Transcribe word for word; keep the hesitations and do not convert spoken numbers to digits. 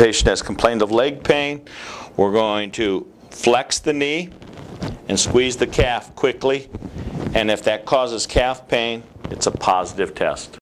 patient has complained of leg pain, we're going to flex the knee and squeeze the calf quickly, and if that causes calf pain, it's a positive test.